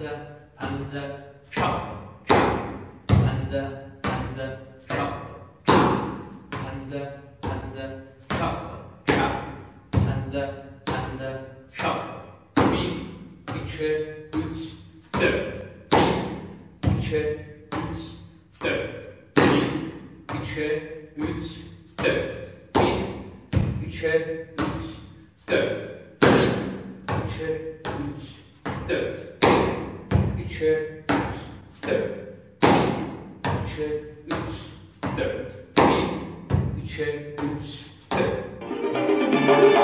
panze, panze, çap, çap. Panze, panze, çap, çap. Panze, panze, çap, çap. Panze, panze, çap. 1, 2, 3, 4. 1, 2, 3, 4. 1, 2, 3, 4. 1, 2, 3, 4. 1, 2, 3, 4. 1, 2, 3, 4. 2, 3, 4. 1, 2, 3, 4.